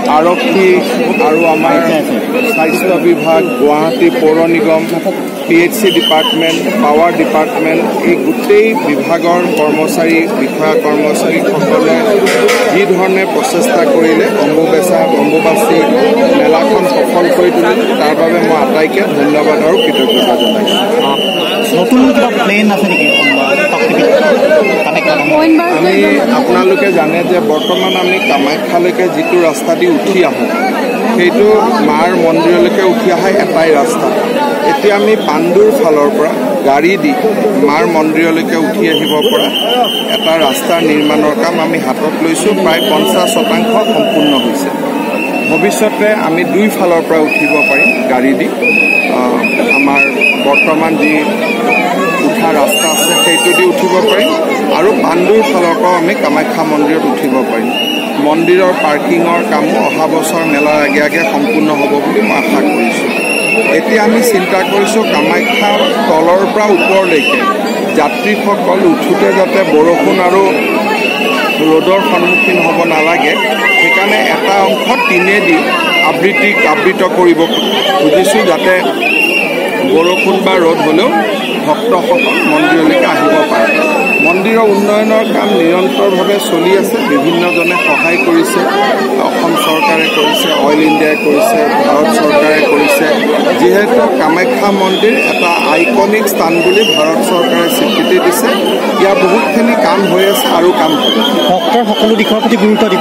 আৰক্ষী আৰু আমাৰ স্বাস্থ্য বিভাগ, গুৱাহাটী পৌৰ নিগম, PHC ডিপাৰ্টমেণ্ট, পাৱাৰ ডিপাৰ্টমেণ্ট, এই গোটেই বিভাগৰ কৰ্মচাৰী, বিষয়া কৰ্মচাৰীসকলে যি ধৰণে প্ৰচেষ্টা কৰিলে অম্বুবাচী মেলাখন সফল কৰি তুলিলে, তাৰ বাবে মই আটাইকে ধন্যবাদ আৰু কৃতজ্ঞতা জনাইছোঁ। নতুন কিবা প্লেন আছে নেকি? আমি আপোনালোকে জানে যে বৰ্তমান আমি কামাখ্যালৈকে যিটো ৰাস্তা দি উঠি আহোঁ, সেইটো মাৰ মন্দিৰলৈকে উঠি অহা এটাই ৰাস্তা। এতিয়া আমি পাণ্ডুৰ ফালৰ পৰা গাড়ী দি মাৰ মন্দিৰলৈকে উঠি আহিব পৰা এটা ৰাস্তাৰ নিৰ্মাণৰ কাম আমি হাতত লৈছোঁ। প্ৰায় 50% সম্পূৰ্ণ হৈছে। ভৱিষ্যতে আমি দুই ফালৰ পৰা উঠিব পাৰিম গাড়ী দি। আমাৰ বৰ্তমান যি উঠা ৰাস্তা আছে সেইটো দি উঠিব পাৰিম আৰু পাণ্ডুৰ ফালৰ পৰাও আমি কামাখ্যা মন্দিৰত উঠিব পাৰিম। মন্দিৰৰ পাৰ্কিঙৰ কামো অহা বছৰ মেলাৰ আগে আগে সম্পূৰ্ণ হ'ব বুলি মই আশা কৰিছোঁ। এতিয়া আমি চিন্তা কৰিছোঁ কামাখ্যা তলৰ পৰা ওপৰলৈকে যাত্ৰীসকল উঠোতে যাতে বৰষুণ আৰু ৰ'দৰ সন্মুখীন হ'ব নালাগে, সেইকাৰণে এটা অংশ টিনেদি আবৃত কৰিব খুজিছোঁ, যাতে বৰষুণ বা ৰ'দ হ'লেও ভক্তসকল মন্দিৰলৈকে আহিব পাৰে। মন্দিৰৰ উন্নয়নৰ কাম নিৰন্তৰভাৱে চলি আছে। বিভিন্নজনে সহায় কৰিছে। অসম চৰকাৰে কৰিছে, অইল ইণ্ডিয়াই কৰিছে, ভাৰত চৰকাৰে কৰিছে। যিহেতু কামাখ্যা মন্দিৰ এটা আইকনিক স্থান বুলি ভাৰত চৰকাৰে স্বীকৃতি দিছে, ইয়াৰ বহুতখিনি কাম হৈ আছে আৰু কাম হ'ব। ভক্তৰ সকলো দিশৰ প্ৰতি গুৰুত্ব দিব।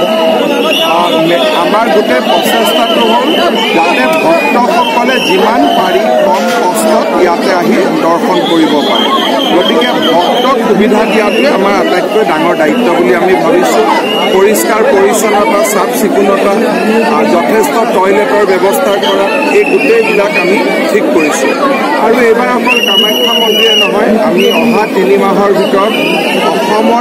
আমাৰ গোটেই প্ৰচেষ্টাটো হ'ল যাতে ভক্তসকলে যিমান পাৰি কম কষ্টত ইয়াতে আহি দৰ্শন কৰিব পাৰে। গতিকে ভক্তক সুবিধা দিয়াটোৱে আমাৰ আটাইতকৈ ডাঙৰ দায়িত্ব বুলি আমি ভাবিছোঁ। পৰিষ্কাৰ পৰিচ্ছন্নতা, চাফ চিকুণতা, যথেষ্ট টয়লেটৰ ব্যৱস্থা কৰা, এই গোটেইবিলাক আমি ঠিক কৰিছোঁ। আৰু এইবাৰ অকল কামাখ্যা মন্দিৰে নহয়, আমি অহা 3 মাহৰ ভিতৰত অসমৰ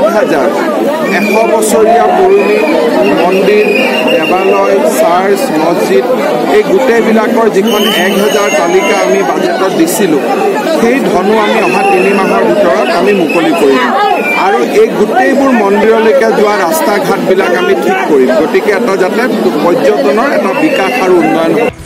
1,100 বছৰীয়া পুৰণি মন্দিৰ, দেৱালয়, চাৰ্চ, মছজিদ, এই গোটেইবিলাকৰ যিখন 1,000 তালিকা আমি বাজেটত দিছিলোঁ, সেই ধনো আমি অহা 3 মাহৰ ভিতৰত আমি মুকলি কৰিম। আৰু এই গোটেইবোৰ মন্দিৰলৈকে যোৱা ৰাস্তা ঘাটবিলাক আমি ঠিক কৰিম। গতিকে এটা যাতে পৰ্যটনৰ এটা বিকাশ আৰু উন্নয়ন হয়।